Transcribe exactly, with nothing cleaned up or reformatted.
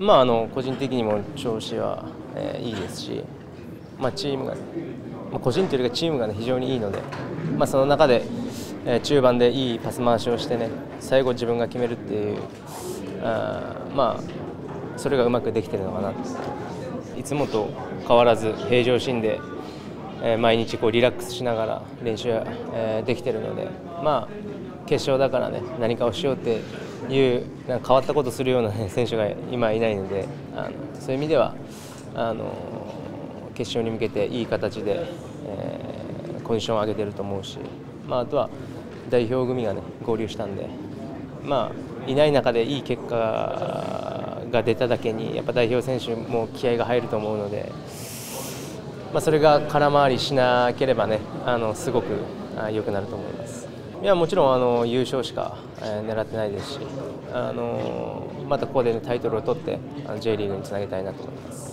まあ、あの個人的にも調子は、えー、いいですし、まあ、チームが、まあ、個人というよりかチームが、ね、非常にいいので、まあ、その中で、えー、中盤でいいパス回しをして、ね、最後自分が決めるっていう、あまあ、それがうまくできているのかな。いつもと変わらず平常心で、えー、毎日こうリラックスしながら練習、えー、できているので、まあ、決勝だから、ね、何かをしようっていうなんか変わったことをするような、ね、選手が今いないので、あのそういう意味ではあの決勝に向けていい形で、えー、コンディションを上げていると思うし、まあ、あとは代表組が、ね、合流したんで、まあ、いない中でいい結果が出ただけにやっぱ代表選手も気合が入ると思うので、まあ、それが空回りしなければ、ね、あのすごく良くなると思います。いやもちろんあの優勝しか、えー、狙ってないですし、あのまたここで、ね、タイトルを取って J リーグにつなげたいなと思います。